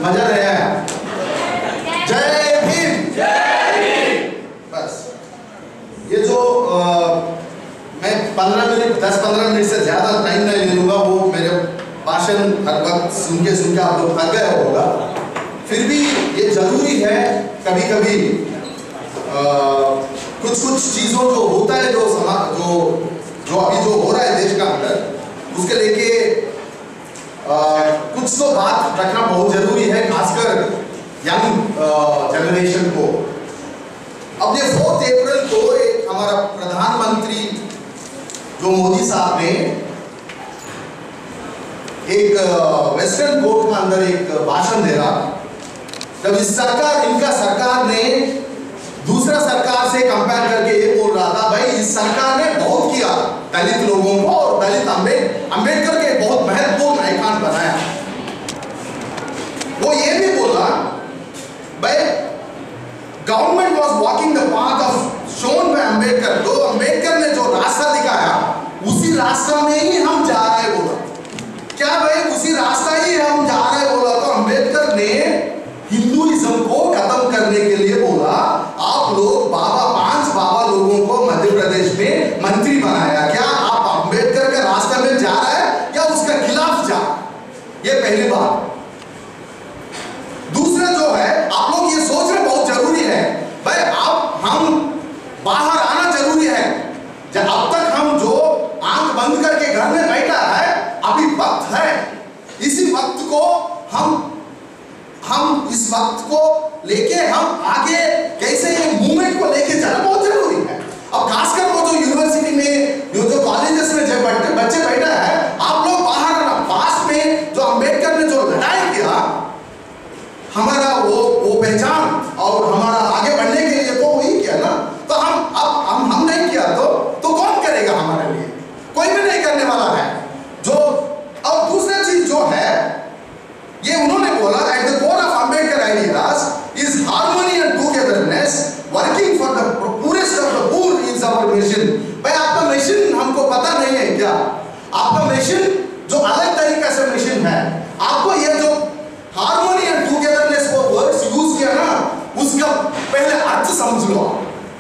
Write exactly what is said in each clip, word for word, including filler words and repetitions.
मजा नहीं आया? जय भीम। जय भीम। बस ये जो आ, मैं पंद्रह मिनट दस पंद्रह मिनट से ज्यादा टाइम नहीं ले लूंगा, वो मेरे भाषण हर वक्त सुन के सुन के आप लोग थक गए होगा। फिर भी ये जरूरी है कभी कभी कुछ कुछ चीजों जो होता है, जो समाज जो जो अभी जो हो रहा है देश का अंदर, उसके लेके कुछ तो बात रखना बहुत जरूरी है, खासकर यंग जनरेशन को। अब ये फोर्थ अप्रैल को एक हमारा प्रधानमंत्री जो मोदी साहब ने एक वेस्टर्न कोर्ट का अंदर एक भाषण दे रहा, जब इस सरकार इनका सरकार ने दूसरा सरकार से कंपेयर करके ये बोल रहा था, भाई इस सरकार ने बहुत किया दलित लोगों को, और दलित अम्बेड अम्बेडकर के बहुत महत्वपूर्ण आइकॉन बनाया। वो ये भी बोला, भाई government was walking the path of shown by Ambedkar, जो अम्बेडकर ने जो रास्ता दिखाया उसी रास्ता में ही हम जा रहे बोला। क्या भाई उसी रास्ता ही हम जा रहे बोला? तो अम्बेडकर ने हिंदुइज्म को खत्म करने के लिए बोला, आप लोग बाबा पांच बाबा लोगों को मध्य प्रदेश में मंत्री बनाया। क्या आप अम्बेडकर के रास्ते में जा रहे हैं या उसके खिलाफ जा? ये पहली बात। दूसरा जो है, आप लोग ये सोचना बहुत जरूरी है, भाई आप हम बाहर आना जरूरी है। जब अब तक हम जो आंख बंद करके घर में बैठा है, अभी वक्त है, इसी वक्त को हम हम इस वक्त को लेके हम आगे कैसे ये मूवमेंट को लेके जाना बहुत जरूरी है। अब खासकर वो जो यूनिवर्सिटी में जो जो कॉलेजेस में जो बच्चे बच्चे बैठे हैं, आप लोग बाहर आना। पास में जो अम्बेडकर ने जो लड़ाई किया, हमारा वो वो पहचान और हमारा आगे बढ़ने के लिए तो वही किया ना। तो हम अब हम हम नहीं किया तो तो कौन करेगा हमारे लिए? कोई भी नहीं करने वाला है। जो और दूसरा चीज जो है, ये उन्होंने बोला, at the core of Ambedkar ideas is harmony and togetherness, working for the poorest of the poor is our mission. भाई आपका मिशन हमको पता नहीं है क्या? आपका मिशन जो अलग तरीके से मिशन है, आपको ये जो हार्मनी एंड टुगेदरनेस वो वर्ड्स यूज किया ना, उसका पहले अर्थ समझ लो।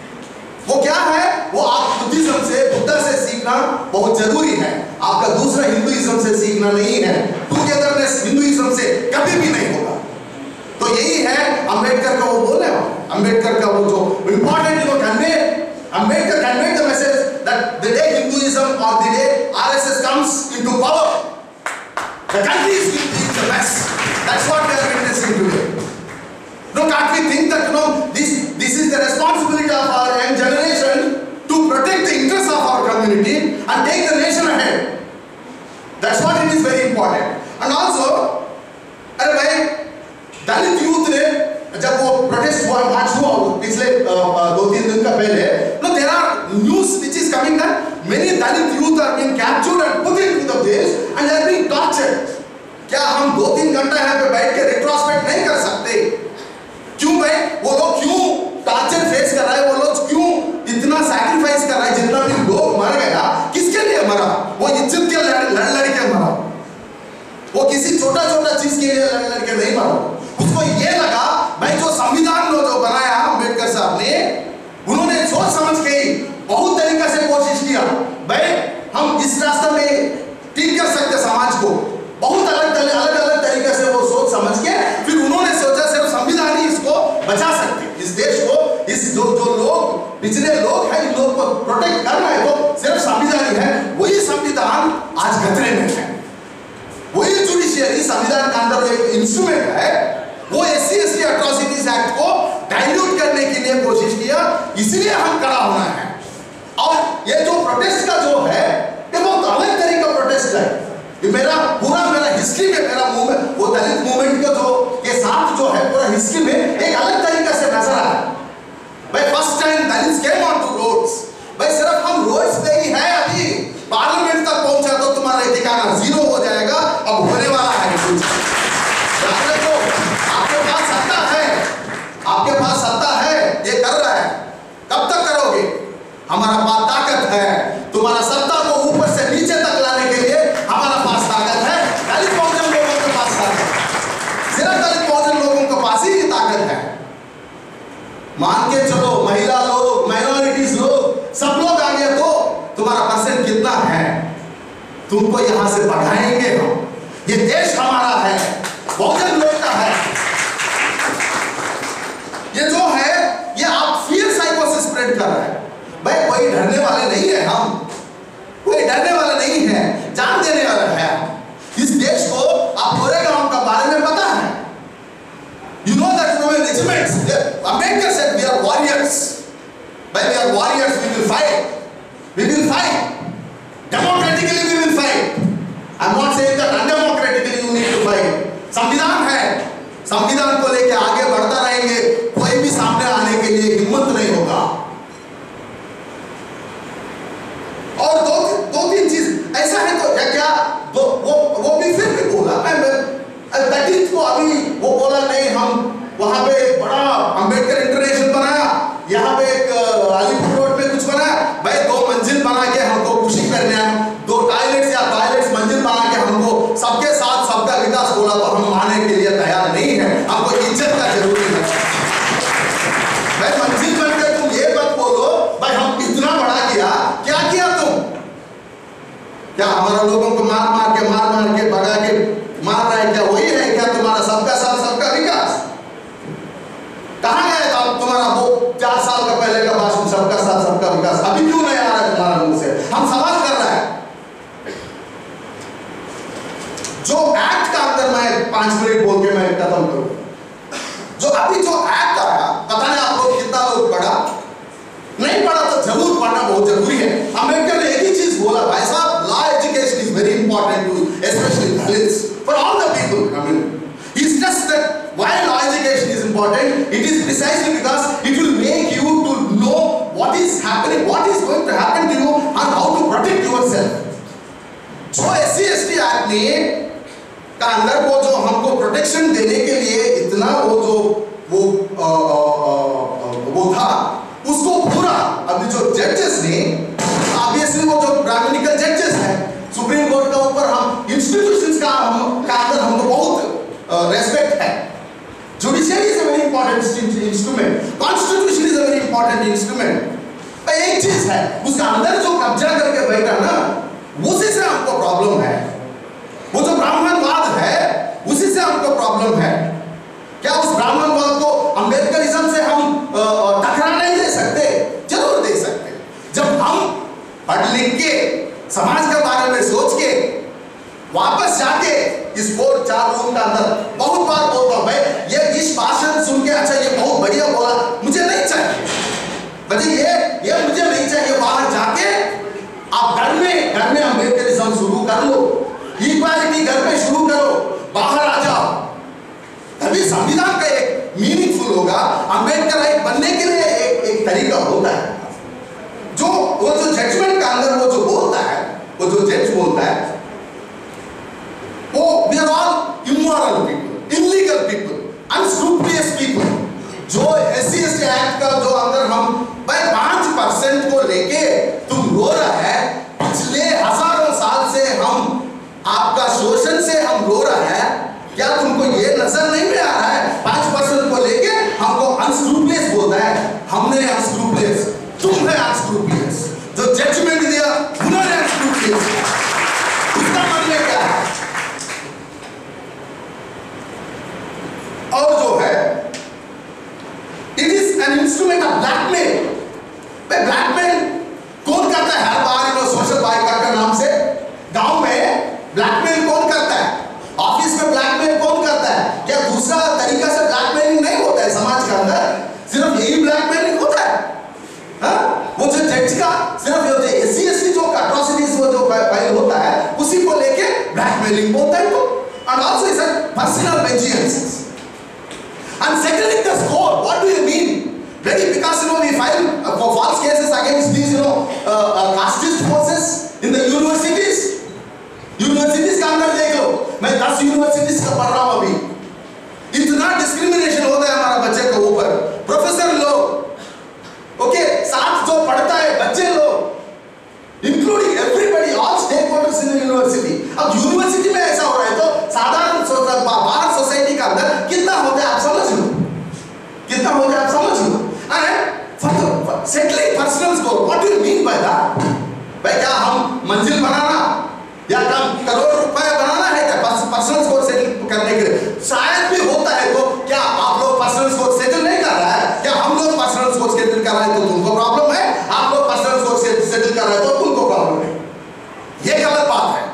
वो क्या है? वो आप बुद्धिज्म से बुद्धा से सीखना बहुत जरूरी है, आपका दूसरा हिंदुइज्म से सीखना नहीं है। टुगेदरनेस हिंदुइज्म से कभी भी नहीं होगा। तो यही है अम्बेडकर का वो बोले, अम्बेडकर का वो जो इंपॉर्टेंट वो convey, Ambedkar conveyed the message that the day Hinduism और the day RSS comes into power, the country is in the mess. That's what we are witnessing today. No, can't we think that, you know, this this is the responsibility of our young generation to protect the interests of our community and take the nation ahead. That's what it is very important. And also, अरे भाई दलित youth ने जब वो protest हुआ मार्च हुआ पिछले दो तीन दिन का पहले, no, there are news which is coming that many Dalit youth are being captured and put into the jails and they are being tortured. क्या हम दो तीन घंटा यहाँ पे बैठ के रेट्रोस्पेक्ट नहीं कर सकते? क्यों भाई वो लोग क्यों टॉर्चर फेस कर रहा है? वो लोग क्यों इतना सैक्रिफाइस कर रहा है? जितना भी लोग मर गया, किसके लिए मरा? वो इज्जत के लड़ लड़ लड़ के मरा, वो किसी छोटा छोटा चीज के लिए लड़ लड़ के नहीं मरा। उसको ये लगा भाई जो संविधान लो जो बनाया अम्बेडकर साहब ने, उन्होंने सोच समझ के बहुत तरीके से कोशिश किया, भाई हम इस रास्ते में ठीक कर सकते समाज को। बहुत अलग अलग अलग तरीके से वो सोच समझ के फिर उन्होंने सोचा सिर्फ संविधान ही इसको बचा सकते, इस देश को, इस जो जो लोग पिछड़े लोग हैं, इन लोग को प्रोटेक्ट करना है तो सिर्फ संविधान ही है। वही संविधान आज खतरे में है। वही जुडिशियरी संविधान का अंदर एक इंस्ट्रूमेंट है, वो S C S T atrocities act को डाइल्यूट करने के लिए कोशिश किया, इसलिए हम खड़ा होना है। और ये जो प्रोटेस्ट का जो है, ये बहुत अलग तरीके का प्रोटेस्ट है। ये मेरा पूरा मेरा हिस्ट्री में मेरा मूवमेंट, वो दलित मूवमेंट का जो के साथ जो है पूरा हिस्ट्री में एक अलग तरीके से नजर आया। भाई first time Dalits came on to roads. भाई सिर्फ हम रोड्स पे ही है, अभी पार्लियामेंट तक पहुंचा तो तुम्हारा ठिकाना जीरो हो जाएगा। अब होने वाला है कुछ, तो आपके पास सत्ता है, आपके पास सत्ता है, ये कर रहा है, कब तक करोगे? हमारा पास ताकत है, तुम्हारा सत्ता को ऊपर से नीचे तक लाने के लिए हमारा पास ताकत है। दलित बहुजन लोगों के पास ताकत, सिर्फ दलित बहुजन मान के चलो महिला लोग, माइनॉरिटीज लोग, सब लोग आ गए तो तुम्हारा परसेंट कितना है, तुमको यहां से बढ़ाएंगे हम। ये देश हमारा है, बहुजन लोग का है। ये जो है ये आप फियर साइकोसिस स्प्रेड कर रहे हैं। भाई कोई डरने वाले नहीं है, हम कोई डरने वाला नहीं है, जान देने वाला है। इस देश को आप कोरेगांव का बारे में पता है। You know that from a regiment, Ambedkar said we are warriors. When we are warriors, we will fight. We will fight. Democratically we will fight. I'm not saying that undemocratically you need to fight. संविधान है, संविधान को लेके आगे बढ़ता रहेंगे, कोई भी सामने आने के लिए हिम्मत नहीं होगा। और दो दो तीन चीज ऐसा है तो क्या क्या दो, वो वो भी फिर भी बोला। मैं दलित को अभी वो बोला नहीं, हम वहां पे एक बड़ा अंबेडकर इंटरनेशनल बनाया, यहाँ पे एक अलीपुर रोड में कुछ बनाया। भाई दो मंजिल बना के हमको खुशी करने हैं, दो टॉयलेट्स या टॉयलेट्स मंजिल बना के हमको सबके साथ सबका विकास बोला तो हम मानने के लिए तैयार नहीं है। हमको इज्जत का जरूरी है। भाई मंजिल बनकर तुम ये मत बोलो भाई हम इतना बड़ा किया, क्या किया तुम? क्या हमारा लोगों को मार मार के मार मार के भगा के मार रहा है, क्या वही है क्या तुम्हारा सबका साथ सबका विकास? कहां गया था तुम्हारा वो चार साल का पहले का भाषण, सबका साथ सबका विकास? अभी क्यों नहीं आ रहा है तुम्हारा मुंह से? हम सवाल कर रहे हैं। जो एक्ट का अंदर मैं पांच मिनट बोल के मैं खत्म करूं, जो अभी जो एक्ट आया, पता नहीं आप लोग कितना लोग पढ़ा, नहीं पढ़ा तो जरूर पढ़ना बहुत जरूरी है। अम्बेडकर ने एक ही चीज बोला, भाई साहब law education is very important to specially Dalits, for all the people. I mean he stressed that why law education is important, it is precisely because it will make you to know what is happening, what is going to happen to you and how to protect yourself. जो S C S T act ने का अंदर वो जो हमको protection देने के लिए इतना वो जो वो आ, आ, आ, वो था, उसको पूरा अभी जो जजेस ने, ऑब्वियसली वो जो ब्राह्मणिकल जजेस हैं सुप्रीम कोर्ट का ऊपर, हम इंस्टीट्यूशंस का हम का अंदर हमको बहुत रेस्पेक्ट है। Judiciary is a very important instrument, constitution is a very important instrument. एक चीज है उसका अंदर जो कब्जा करके बैठा ना, उसी से हमको प्रॉब्लम है। वो जो ब्राह्मणवाद है उसी से हमको प्रॉब्लम है। क्या उस ब्राह्मणवाद को अंबेडकरिज्म से हम टकरा नहीं दे सकते? जरूर दे सकते। जब हम पढ़ लिख के समाज के बारे में सोच के वापस जाके इस फोर चार रूम का अंदर बहुत बार बोलता हूं, भाई ये इस भाषण सुन के अच्छा ये बहुत बढ़िया बोला, मुझे नहीं चाहिए, मुझे ये ये मुझे नहीं चाहिए। बाहर जाके आप घर में घर में अम्बेडकरिज्म शुरू कर लो, इक्वालिटी घर में शुरू करो, बाहर आ जाओ, तभी संविधान का एक मीनिंगफुल होगा। अम्बेडकर बनने के लिए एक एक तरीका होता है। जो वो जो जजमेंट का अंदर वो जो बोलता है, वो जो जज बोलता है, वो we are all immoral people, illegal people, unscrupulous people। जो S C S T act का जो अंदर हम भाई पांच परसेंट को लेके तुम रो रहा है, पिछले हजारों साल से हम आपका शोषण से हम रो रहा है, क्या तुमको ये नजर नहीं में आ रहा है? पांच परसेंट को लेके हमको अनस्क्रूपलियस बोलता है, हमने अनस्क्रूपलियस, तुमने अनस्क्रूपलियस, जो जजमेंट दिया उन्होंने अनस्क्रूपलियस। उसका मतलब क्या है? और जो है it is an instrument of blackmail. Blackmail कौन करता है? हर बार इन्होंने सोशल बाइकआउट के नाम से गांव में ब्लैकमेल कौन करता है? ऑफिस में ब्लैकमेल कौन करता है? क्या दूसरा तरीका से ब्लैकमेलिंग नहीं होता है समाज के अंदर? सिर्फ यही ब्लैकमेलिंग होता है? हाँ? वो जो जज का सिर्फ एस सी एस टी जो अट्रॉसिटीज वो जो फाइल होता है उसी को लेके ब्लैकमेलिंग बोलता है। तो and also is a personal vengeance and settling the score. What do you mean? Really, because you know we file uh, for false cases against these you know uh, uh, casteist forces in the universities. Universities का अंदर देख लो, मैं दस universities का पढ़ रहा हूँ अभी, इतना डिस्क्रिमिनेशन होता है हमारा बच्चे के ऊपर। प्रोफेसर लोग ओके साथ जो पढ़ता है बच्चे लोग, including everybody, all stakeholders in the university. अब यूनिवर्सिटी में ऐसा हो रहा है तो साधारण बाहर सोसाइटी का अंदर कितना होता है आप समझ लो, कितना होता है आप समझ लो। कर रहे हैं तो तुमको प्रॉब्लम है, आप लोग पर्सनल सोर्स से सेटल कर रहे हो तो तुमको प्रॉब्लम है। ये गलत बात है।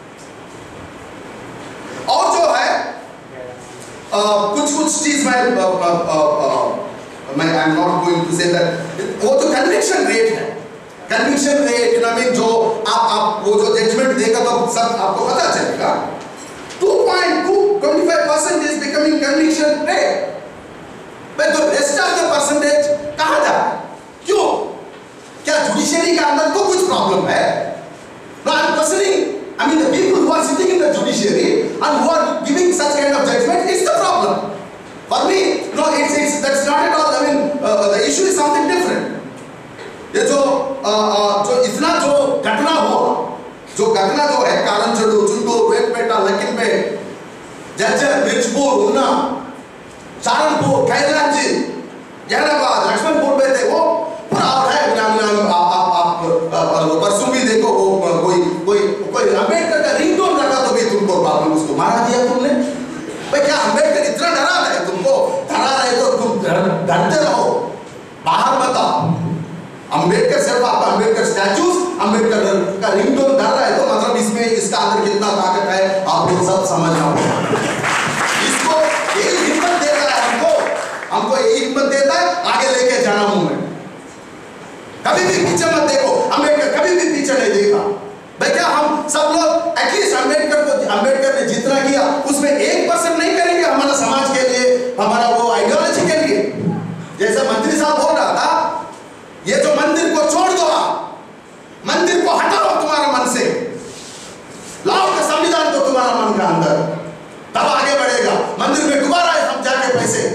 और जो है आ, कुछ कुछ चीज मैं आ, आ, आ, आ, मैं I am not going to say that, वो तो कन्विक्शन रेट है, कन्विक्शन रेट ना मीन जो आप आप वो जो जजमेंट देगा तो सब आपको पता चलेगा। Two point two twenty five percent is becoming conviction rate, but the rest of the percentage कहां जा रहा है? क्यों? क्या जुडिशरी के अंदर तो कुछ प्रॉब्लम है? No, I am questioning, I mean the people who are sitting in the judiciary and who are giving such kind of judgment is the problem. For me, no, it's it's that's not at all. I mean uh, the issue is something different. ये जो uh, uh, जो इतना जो घटना हुआ, जो घटना जो है कारण चढ़ू, चुंडूर, वेटपेटा, लखीमपुर, जज्जर, मिर्चपुर, उन्ना, सहारनपुर, कैलांजी, जहानाबाद, लक्ष्मणपुर में थे, वो पूरा और है बिना बिना आप आप आप परसों भी देखो वो कोई कोई कोई अम्बेडकर का रिंगटोन रखा तो भी तुमको प्रॉब्लम, उसको मारा दिया तुमने। भाई क्या अम्बेडकर इतना डरा रहे तुमको? डरा रहे तो तुम डरते रहो, बाहर मत आओ। अम्बेडकर सिर्फ आपका अम्बेडकर स्टैचूज, अम्बेडकर का रिंगटोन डर रहा है तो मतलब इसमें इसका अंदर कितना ताकत है आप लोग सब समझना होगा। इसको यही हिम्मत देता है हमको, हमको यही हिम्मत देता है आगे लेके जाना हूं मैं। कभी भी पीछे मत देखो, अम्बेडकर कभी भी पीछे नहीं देखा। भाई क्या हम सब लोग एटलीस्ट अम्बेडकर को, अम्बेडकर ने जितना किया उसमें एक परसेंट नहीं करेंगे हमारा समाज के लिए, हमारा वो आइडियोलॉजी के लिए? जैसे मंत्री साहब बोल रहा था, ये जो मंदिर को छोड़ दो, आप मंदिर को हटाओ तुम्हारा मन से, लाओ का संविधान को तुम्हारा मन का अंदर, तब आगे बढ़ेगा। मंदिर में डुबा रहा है हम जाके पैसे,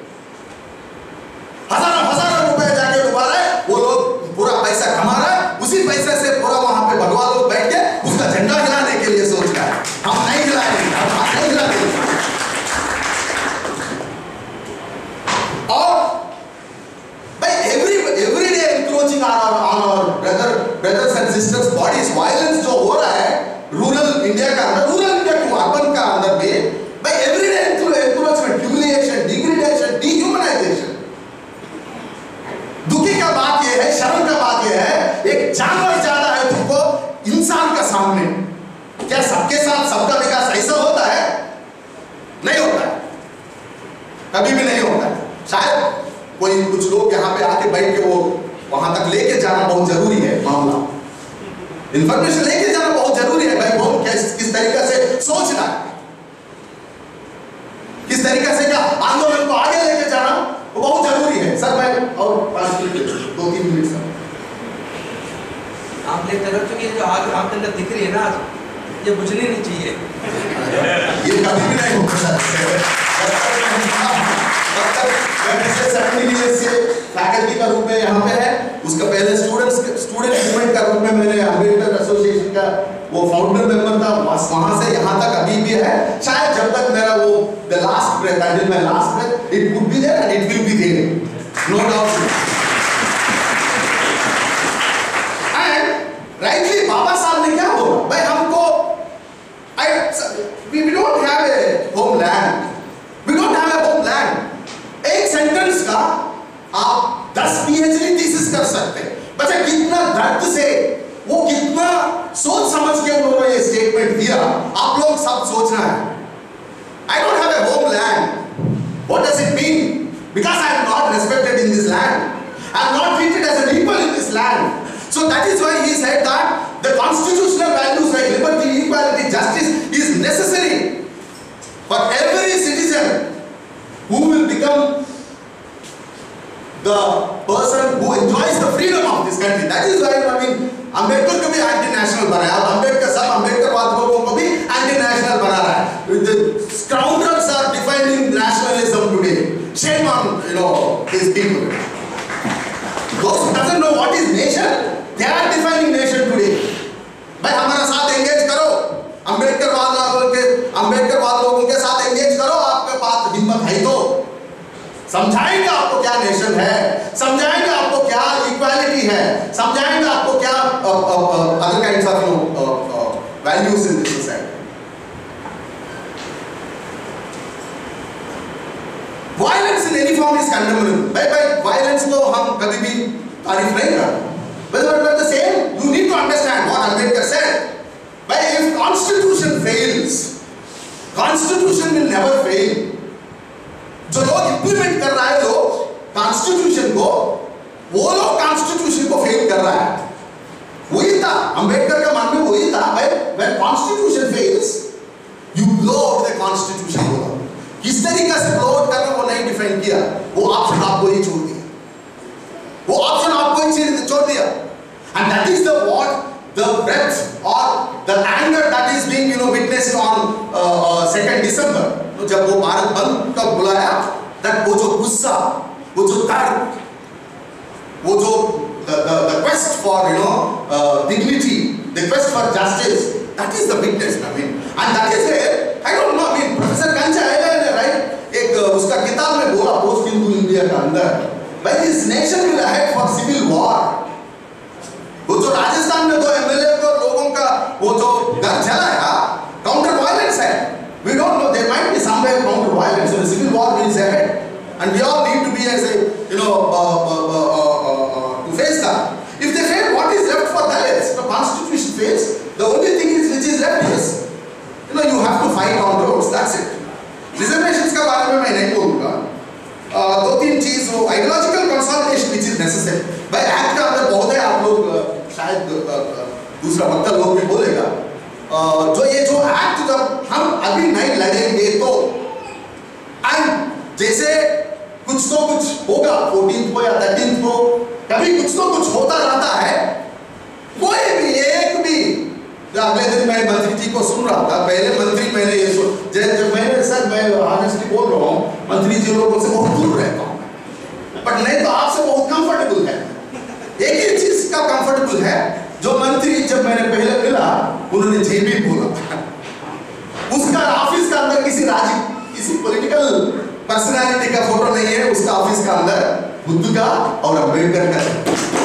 हजारों हजारों रुपए जाके डुबा रहा है, वो लोग पूरा पैसा कमा रहा है, उसी पैसे से पूरा वहां पे भगवान लोग बैठ के उसका झंडा हिलाने के लिए सोच रहा है। हम नहीं हिलाएंगे, हम नहीं हिलाएंगे। और भाई every every day encroaching on our brother brothers and sisters bodies, violence जो हो रहा है रूरल इंडिया का अंदर, रूरल इंडिया को अर्बन का अंदर भी, भाई every day encroachment, humiliation, degradation, dehumanisation. दुखी का बात यह है, शर्म का बात यह है, एक जानवर ज्यादा है तुमको इंसान का सामने। क्या सबके साथ सबका विकास ऐसा होता है? नहीं होता है, कभी भी नहीं होता है। शायद कोई कुछ लोग यहाँ पे आके बैठ के वो वहां तक लेके जाना बहुत जरूरी है, मामला इंफॉर्मेशन लेके जाना बहुत जरूरी है। भाई बहुत किस किस तरीके से सोचना है, किस तरीके से क्या आंदोलन को आगे लेके जाना वो बहुत जरूरी है। सर मैं और पांच मिनट, दो तीन मिनट सर। आप ले तरफ चुकी जो आग आपके अंदर दिख रही है ना, ये बुझनी नहीं चाहिए। ये कभी भी नहीं होता सर। फैकल्टी का रूप में यहाँ पे है, उसका पहले स्टूडेंट्स स्टूडेंट मूवमेंट का रूप में मैंने अम्बेडकर एसोसिएशन का वो फाउंडर मेंबर था, वहां से यहाँ तक अभी भी है। शायद जब तक मेरा वो the last breath, until my last breath, it would be there and it will be there, no doubt. And rightly Baba Saheb ने क्या बोला, भाई हमको I, we, we don't have a homeland, we don't have a homeland। एक sentence का आप दस PhD thesis कर सकते हैं। बच्चा कितना दर्द से, वो कितना सोच समझ के उन्होंने ये स्टेटमेंट दिया, आप लोग सब सोचना है। I don't have a homeland। What does it mean? Because I am not respected in this land, I am not treated as an equal in this land. So that is why he said that the constitutional values like liberty, equality, justice is necessary for every citizen who will become the person who enjoys the freedom of this country. That is why I mean Ambedkar को भी anti national बनाया, अब अम्बेडकर सब अम्बेडकर वाद लोगों को भी anti national बना रहा है। The scoundrels are defining nationalism today. Shame on you know these people. Those who doesn't know what is nation, they are defining nation today. भाई हमारा साथ एंगेज करो, अम्बेडकर वाद लोगों के अम्बेडकर वाद लोगों के साथ एंगेज करो, आपके पास हिम्मत है तो समझाएंगे आपको क्या नेशन है, समझाएंगे आपको क्या इक्वालिटी है, समझाएंगे आपको क्या other kinds of you values in this society. Violence in any form form is condemnable. भाई भाई violence को हम कभी भी तारीफ नहीं करते. But but the same, you need to understand what Ambedkar said. But if constitution fails, constitution will never fail. जो लोग implement कर रहा है लोग constitution को, वो लोग constitution को fail कर रहा है. वही था अंबेडकर का मन में वही था भाई when constitution fails, you blow out the constitution. बोला किस तरीके से blow out करना वो नहीं डिफाइन किया, वो ऑप्शन आपको ही छोड़ दिया, वो ऑप्शन आपको ही छोड़ दिया. And that is the what the breadth or the anger that is being you know witnessed on uh, uh, second December. तो जब वो भारत बंद का बुलाया, that वो जो गुस्सा, वो जो दर्द, वो जो the the the quest for you know uh, dignity, the quest for justice, that is the witness. I mean, and that is a I don't know. I mean, Professor Kancha है right? एक उसका किताब में बोला post Hindu India का अंदर, भाई this nation will head for civil war. वो जो राजस्थान में दो एमएलए को लोगों का वो जो घर चलाया काउंटर वायलेंस है. We don't know, there might be somewhere counter violence, so the civil war is ahead, and we all need to be as a you know uh, uh, uh, uh, uh, to face that. If they fail, what is left for Dalits? The constitution fails. The only thing is which is left is you know you have to fight on roads. That's it. Reservations का बारे में मैं नहीं बोलूँगा. दो तीन चीज वो ideological consolidation which is necessary. भाई एक्ट का अंदर बहुत है, आप लोग शायद दूसरा वक्त लोग भी बोलेगा. जो ये जो एक्ट जब हम अभी नहीं लड़ेंगे तो एंड जैसे कुछ तो कुछ होगा फोर्टीन को या थर्टीन को कभी कुछ तो कुछ होता रहता है. कोई भी एक भी अगले दिन मैं मंत्री जी को सुन रहा था, पहले मंत्री मैंने ये जब मैंने सर मैं ऑनेस्टली बोल रहा हूँ मंत्री जी लोगों से बहुत दूर रहता हूँ, बट नहीं तो आपसे बहुत कंफर्टेबल है. एक ही चीज का कंफर्टेबल है, जो मंत्री जब मैंने पहले मिला उन्होंने जेबी बोला, उसका ऑफिस का अंदर किसी राजी किसी पॉलिटिकल पर्सनालिटी का फोटो नहीं है, उसका ऑफिस का अंदर बुद्ध का और अम्बेडकर का.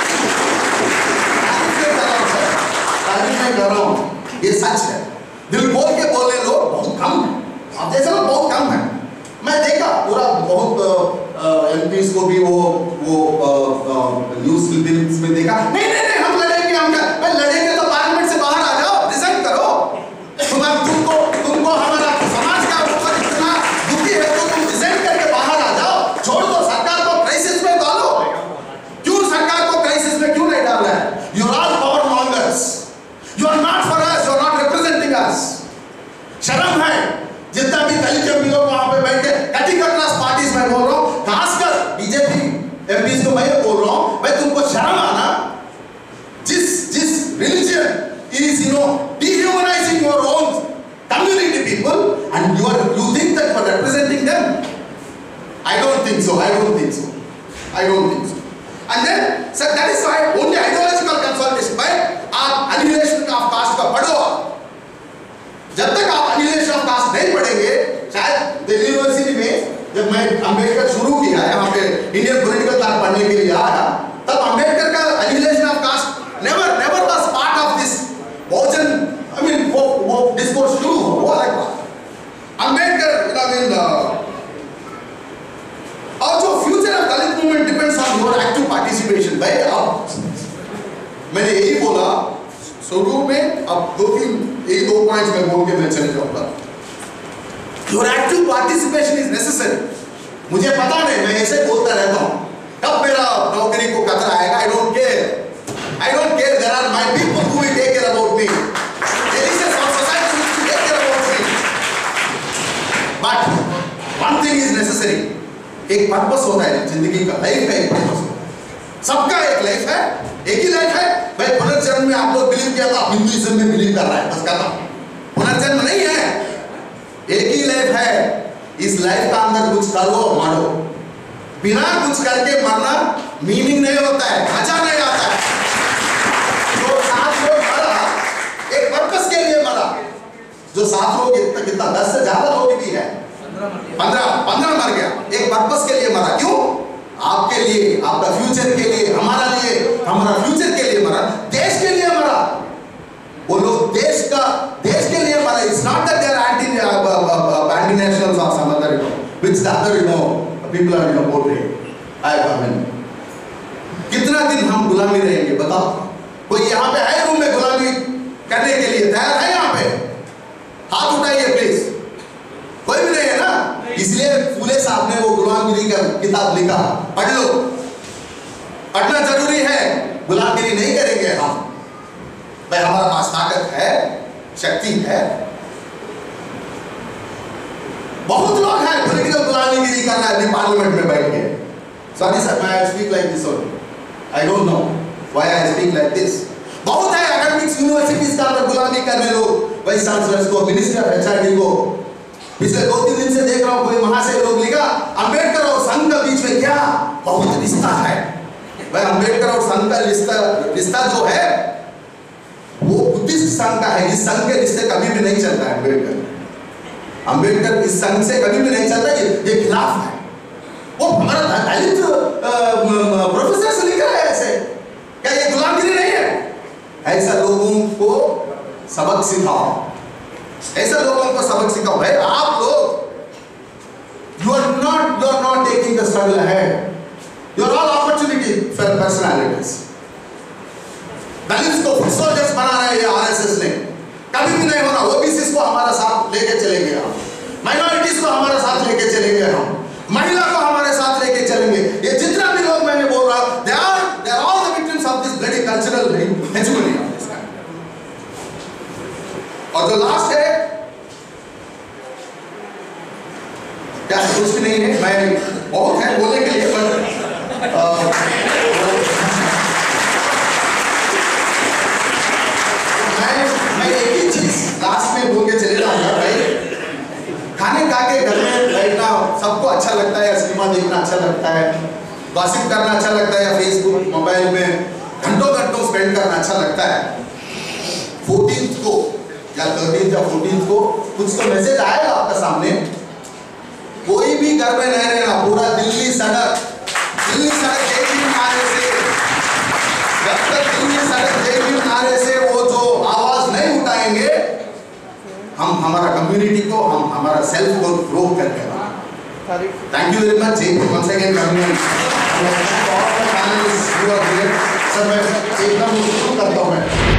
मैं कर रहा हूं, ये सच है. दिल बोल के बोलने लोग बहुत कम है, आप जैसे लोग बहुत कम है. मैं देखा पूरा बहुत एमपीस को भी वो वो न्यूज क्लिपिंग्स में देखा, नहीं नहीं नहीं हम लड़ेंगे, हम मैं लड़ेंगे तो पार्लियामेंट से बाहर आ जाओ, रिजाइन करो. तुम तुमको तुमको हमारा समाज का ऊपर इतना दुखी है तो तुम रिजाइन करके बाहर आ जाओ, छोड़ दो सरकार को क्राइसिस में डालो. क्यों सरकार को क्राइसिस में क्यों नहीं डाल रहा है? You are all power mongers. You are not for us, you are not representing us. शर्म है जितना भी दलित एमपी लोग वहां पे बैठ के कैटेगरी क्लास पार्टीज में बोल रहा हूं, खासकर बीजेपी एमपीज को मैं बोल रहा हूं, भाई तुमको शर्म आना. जिस जिस religion is you know dehumanizing your own community people and you are you think that you are representing them? I don't think so. I don't think so. I don't think so. And then, sir, that is why only ideological consolidation by आप annihilation of caste का पढ़ो. जब तक आप annihilation of caste नहीं पढ़ेंगे, शायद Delhi university में जब मैं अम्बेडकर शुरू किया यहाँ पे इंडियन पॉलिटिकल थॉट पढ़ने के लिए आया, तब अम्बेडकर का annihilation of caste never never was part of this Bahujan I mean वो वो discourse शुरू हुआ वो अलग बात. अम्बेडकर I mean और जो future of Dalit movement depends on your active participation. भाई अब मैंने यही बोला शुरू में, अब दो तीन एक दो पॉइंट्स में बोल के मैं चले जाऊंगा. Your active participation is necessary. मुझे पता नहीं, मैं ऐसे बोलता रहता हूँ कब मेरा नौकरी को खतरा आएगा. I don't care I don't care there are my people who will take care about me. There is a society which will take care about me. But one thing is necessary. एक purpose होता है जिंदगी का, life का एक purpose होता है. सबका एक लाइफ है, एक ही लाइफ है. भाई पुनर्जन्म में आप लोग बिलीव किया था, हिंदुइज्म में बिलीव कर रहा है, बस खत्म. पुनर्जन्म नहीं है, एक ही लाइफ है. इस लाइफ का अंदर कुछ करो मारो. बिना कुछ करके मरना मीनिंग नहीं होता है, मजा नहीं आता है. जो सात लोग मरा एक पर्पस के लिए मरा. जो सात लोग कितना कितना दस से ज्यादा लोग भी है, पंद्रह पंद्रह मर गया, एक पर्पस के लिए मरा. क्यों? आपके लिए, आपका फ्यूचर के लिए, हमारा लिए, हमारा फ्यूचर के लिए मरा, देश के लिए मरा. वो लोग देश का देश के लिए मरा. It's not that they are anti anti nationals और some other you know which the other you know people are in a boat here. I come in. कितना दिन हम गुलामी रहेंगे बताओ? कोई यहाँ पे है रूम में गुलामी करने के लिए तैयार है यहाँ पे? हाथ उठाइए प्लीज। कोई भी नहीं है ना? इसलिए फूले साहब ने वो गुलामगिरी का किताब लिखा, पढ़ लो। पढ़ना जरूरी है, गुलामगिरी नहीं करेंगे हम। भाई हमारे पास ताकत है, शक्ति है। बहुत लोग हैं पॉलिटिकल गुलामगिरी कर रहे हैं अपने पार्लियामेंट में बैठ के। सॉरी सर, मैं speak like this only. I don't know why I speak like this. बहुत है एकेडमिक्स यूनिवर्सिटीज का अंदर गुलामी करने लोग, वाइस चांसलर्स को, मिनिस्टर ऑफ एचआरडी को। पिछले दो तीन दिन से देख रहा हूं कोई वहां से लोग लिखा अंबेडकर और संघ के बीच में क्या बहुत रिश्ता है। भाई अंबेडकर और संघ का रिश्ता रिश्ता जो है वो बुद्धिस्ट संघ का है। इस संघ के रिश्ते कभी भी नहीं चलता है। अंबेडकर अंबेडकर इस संघ से कभी भी नहीं चलता, ये ये खिलाफ है। वो हमारा दलित प्रोफेसर से लिखा है ऐसे, क्या ये गुलामगिरी नहीं है? ऐसा लोगों को सबक सिखाओ, ऐसा लोगों को सबक सिखाओ। भाई आप लोग you are not you are not taking the struggle ahead. You are all opportunity for personalities. दलित को फुट सोल्जर्स बना रहे हैं आरएसएस ने, कभी भी नहीं होना। ओबीसी को हमारा साथ लेके चलेंगे हम, माइनॉरिटीज को हमारा साथ लेके चलेंगे हम, महिला को हमारे साथ लेके चलेंगे। ये जितना भी लोग मैंने बोल रहा, they are they are all the victims of this bloody cultural hegemony of this country. और जो लास्ट है, क्या कुछ भी नहीं है, मैं बहुत है बोलने के लिए, पर मैं मैं एक ही चीज लास्ट में बोल के चले जाऊंगा। भाई खाने खा के घर में बैठना सबको अच्छा लगता है, सिनेमा देखना अच्छा लगता है, गॉसिप करना अच्छा लगता है, या फेसबुक मोबाइल में घंटों घंटों स्पेंड करना अच्छा लगता है। फोर्टीन्थ को या थर्टीन्थ या फोर्टीन्थ को कुछ तो मैसेज आएगा आपका सामने। कोई भी घर में नहीं रहना, पूरा दिल्ली सड़क दिल्ली सड़क जय नारे से, जब तक दिल्ली सड़क जय नारे से वो जो आवाज नहीं उठाएंगे, हम हमारा कम्युनिटी को, हम हमारा सेल्फ को ग्रो करके। थैंक यू वेरी मच जी, वंस अगेन कमिंग सर, मैं एकदम करता हूँ मैं।